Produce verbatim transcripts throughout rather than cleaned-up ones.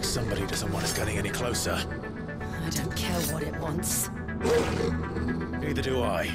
Somebody doesn't want us getting any closer. I don't care what it wants. Neither do I.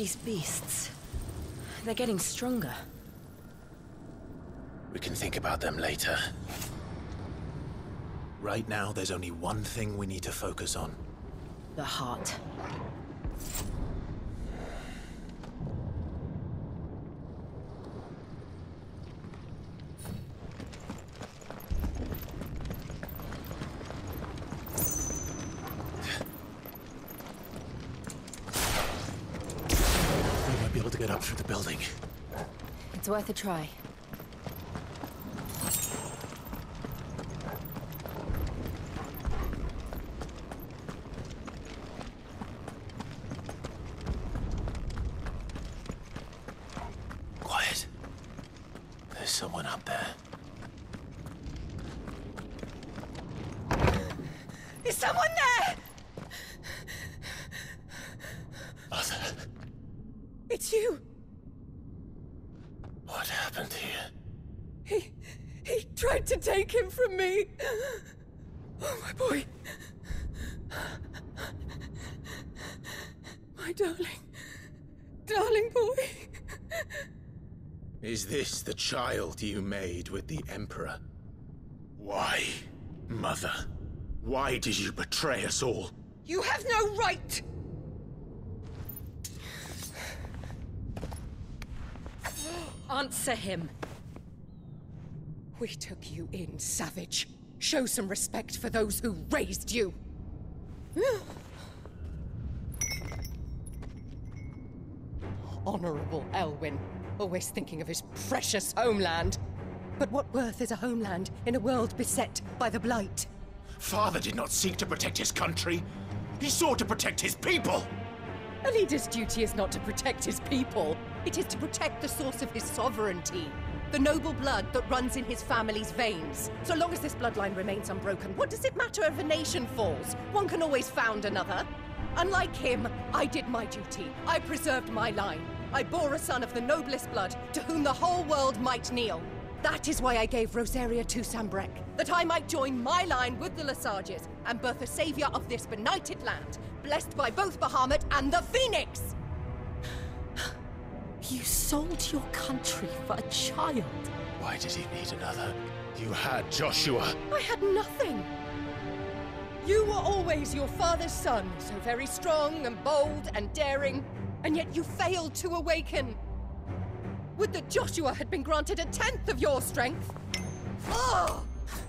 These beasts... they're getting stronger. We can think about them later. Right now, there's only one thing we need to focus on. The heart. We might be able to get up through the building. It's worth a try. Quiet. There's someone up there. Is someone there? Mother, It's you. what happened here? He... he tried to take him from me. Oh, my boy. My darling... darling boy. Is this the child you made with the Emperor? Why, Mother? Why did you betray us all? You have no right! Answer him. We took you in, savage. Show some respect for those who raised you. Honorable Elwyn, always thinking of his precious homeland. But what worth is a homeland in a world beset by the Blight? Father did not seek to protect his country. He sought to protect his people. A leader's duty is not to protect his people. It is to protect the source of his sovereignty. The noble blood that runs in his family's veins. So long as this bloodline remains unbroken, what does it matter if a nation falls? One can always found another. Unlike him, I did my duty. I preserved my line. I bore a son of the noblest blood, to whom the whole world might kneel. That is why I gave Rosaria to Sambrek, that I might join my line with the Lesages and birth a savior of this benighted land, blessed by both Bahamut and the Phoenix! You sold your country for a child. Why did he need another? You had Joshua. I had nothing. You were always your father's son, so very strong and bold and daring, and yet you failed to awaken. Would that Joshua had been granted a tenth of your strength! Oh!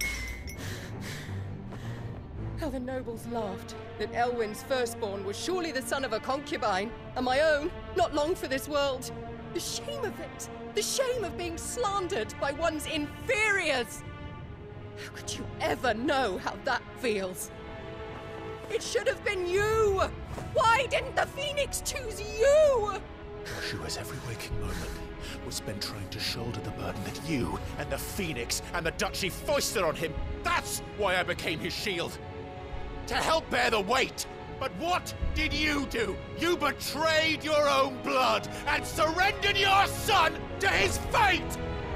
How the nobles laughed that Elwyn's firstborn was surely the son of a concubine, and my own, not long for this world. The shame of it! The shame of being slandered by one's inferiors! How could you ever know how that feels? It should have been you! Why didn't the Phoenix choose you? Joshua's every waking moment was spent trying to shoulder the burden that you and the Phoenix and the Duchy foisted on him. That's why I became his shield. To help bear the weight. But what did you do? You betrayed your own blood and surrendered your son to his fate!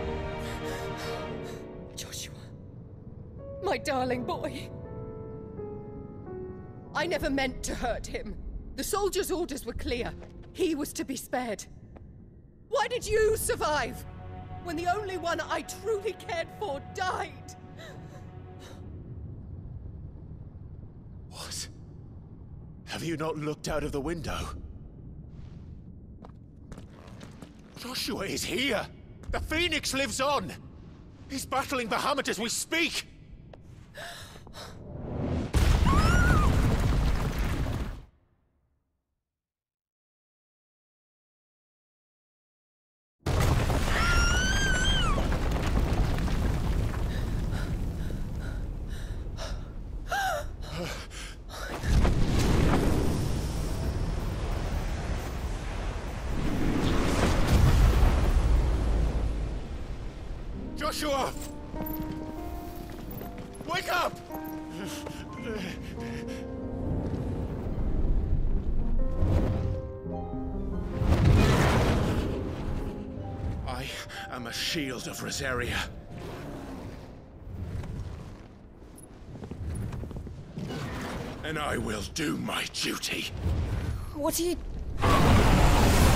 Joshua, my darling boy. I never meant to hurt him. The soldiers' orders were clear. He was to be spared. Why did you survive when the only one I truly cared for died? What? Have you not looked out of the window? Joshua is here! The Phoenix lives on! He's battling Bahamut as we speak! Joshua! Wake up! I am a shield of Rosaria. And I will do my duty. What are you...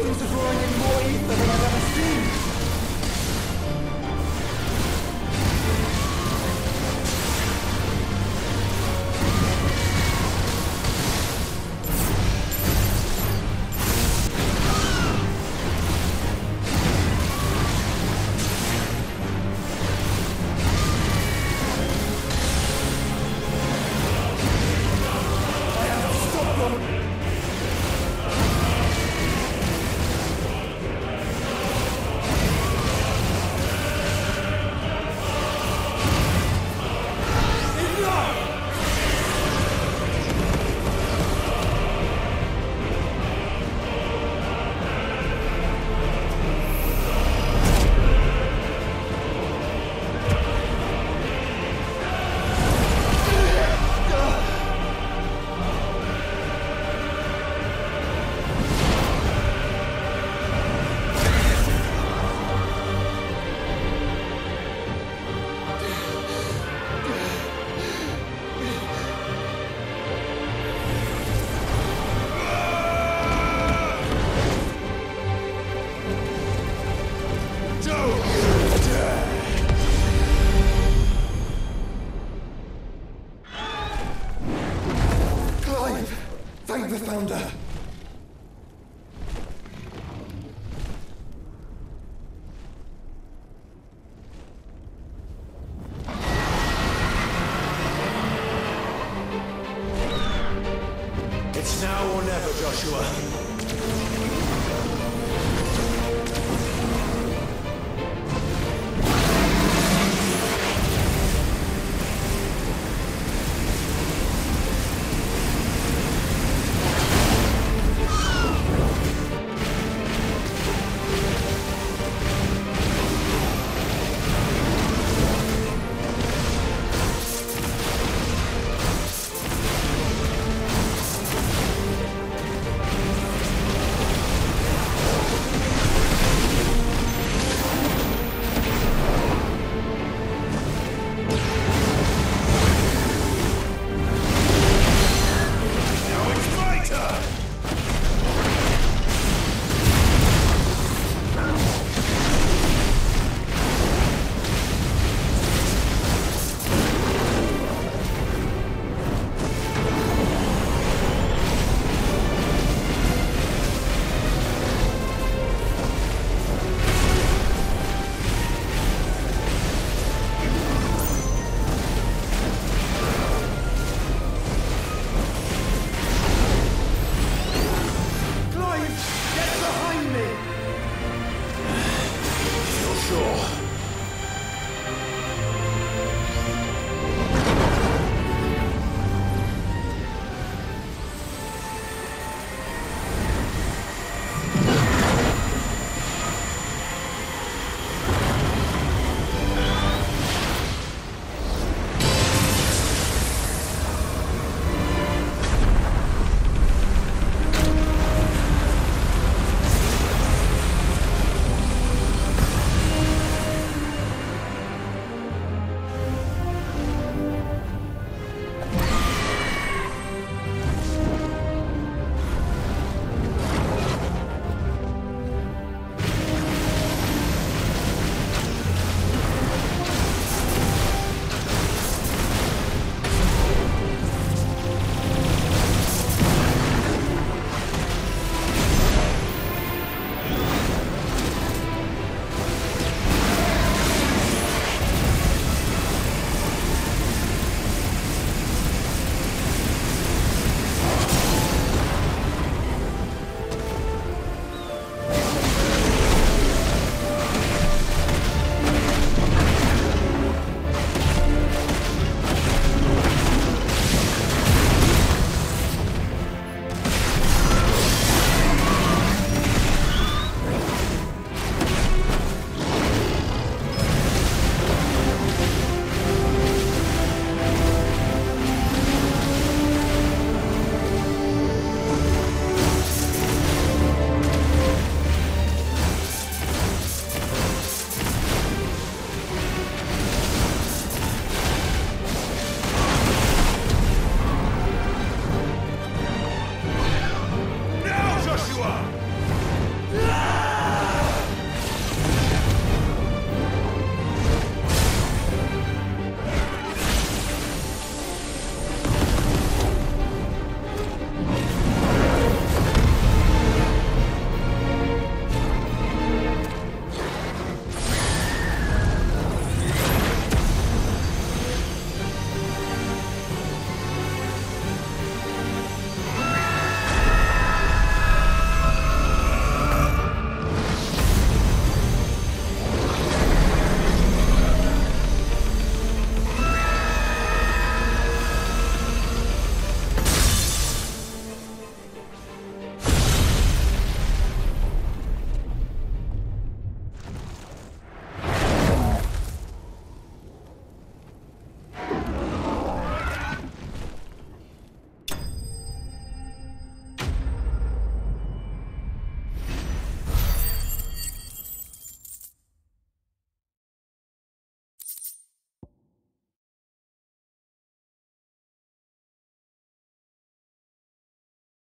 Things are drawing in more ether than I've ever seen. Thank the Founder! It's now or never, Joshua.